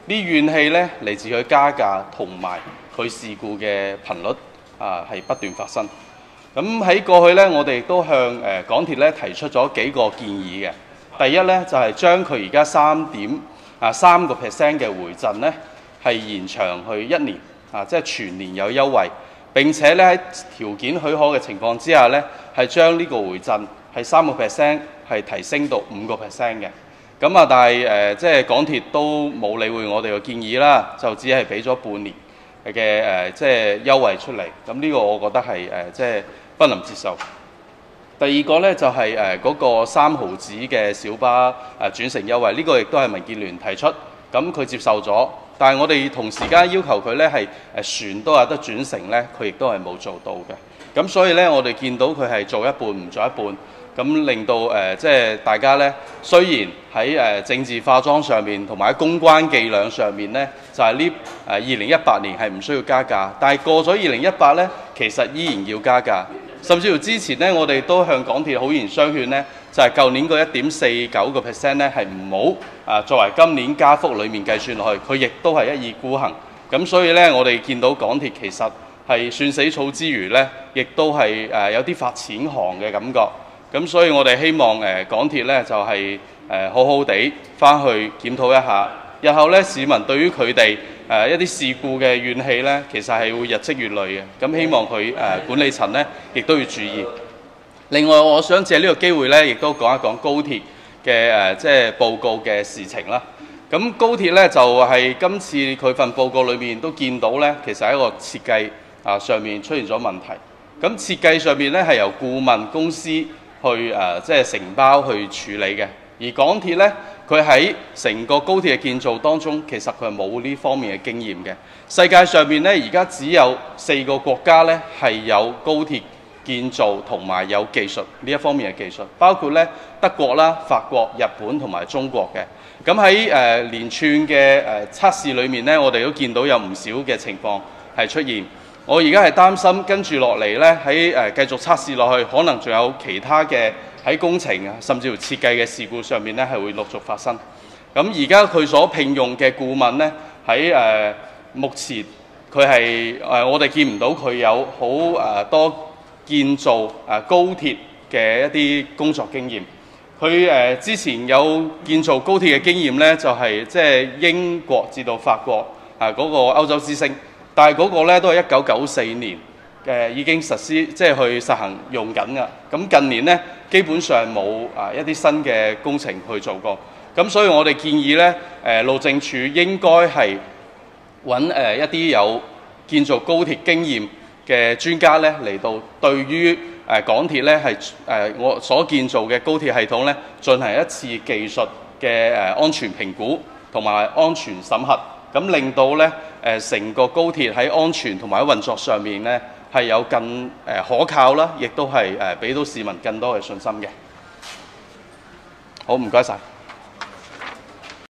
啲怨氣咧嚟自佢加價同埋佢事故嘅頻率係不斷發生。咁喺過去咧，我哋亦都向港鐵咧提出咗幾個建議嘅。第一咧就係將佢而家3% 嘅回贈咧係延長去1年即係全年有優惠。並且咧喺條件許可嘅情況之下咧，係將呢個回贈係3% 係提升到5% 嘅。咁但係即係港鐵都冇理會我哋嘅建議啦，就只係俾咗半年嘅即係優惠出嚟。咁呢個我覺得係即係不能接受。第二個咧就係嗰個3毫子嘅小巴轉乘優惠，呢個亦都係民建聯提出，咁佢接受咗。但係我哋同時間要求佢咧係船都有得轉乘咧，佢亦都係冇做到嘅。咁所以咧，我哋見到佢係做一半唔做一半，咁令到即係大家咧，雖然喺政治化妝上面同埋喺公關伎倆上面咧，就係呢2018年係唔需要加價，但係過咗2018咧，其實依然要加價。甚至乎之前咧，我哋都向港鐵好言相勸咧，就係舊年個1.49% 咧係唔好作為今年加幅裡面計算落去，佢亦都係一意孤行。咁所以咧，我哋見到港鐵其實係算死草之餘咧，亦都係有啲發錢寒嘅感覺。咁所以我哋希望港鐵咧就係好好地翻去檢討一下，日後咧市民對於佢哋一啲事故嘅怨氣咧，其實係會日積月累嘅。咁希望佢管理層咧亦都要注意。另外，我想借呢個機會咧，亦都講一講高鐵嘅即係報告嘅事情啦。咁高鐵咧就係今次佢份報告裏面都見到咧，其實喺一個設計上面出現咗問題。咁設計上面咧係由顧問公司去即係承包去處理嘅，而港鐵咧佢喺成個高鐵嘅建造當中，其實佢係冇呢方面嘅經驗嘅。世界上面咧而家只有4個國家咧係有高鐵建造同埋有技術呢一方面嘅技術，包括咧德國啦、法國、日本同埋中國嘅。咁喺連串嘅測試裏面咧，我哋都見到有唔少嘅情況係出現。我而家係擔心跟住落嚟咧，喺繼續測試落去，可能仲有其他嘅喺工程甚至乎設計嘅事故上面咧係會陸續發生。咁而家佢所聘用嘅顧問咧，喺目前佢係我哋見唔到佢有好多建造高鐵嘅一啲工作經驗。佢之前有建造高鐵嘅經驗咧，就係即係英國至到法國嗰個歐洲之星。但係嗰個咧都係1994年已經實施，即係去實行用緊㗎。咁近年咧基本上冇一啲新嘅工程去做過。咁所以我哋建議咧，路政署應該係揾一啲有建造高鐵經驗嘅專家咧嚟到對於港鐵咧係我所建造嘅高鐵系統咧進行一次技術嘅安全評估同埋安全審核。咁令到咧成個高鐵喺安全同埋喺運作上面咧係有更可靠啦，亦都係俾到市民更多嘅信心嘅。好，唔該晒。